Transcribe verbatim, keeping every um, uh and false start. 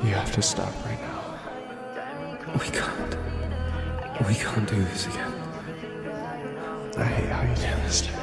You have to stop right now. We can't. We can't do this again. I hate how you do this to me.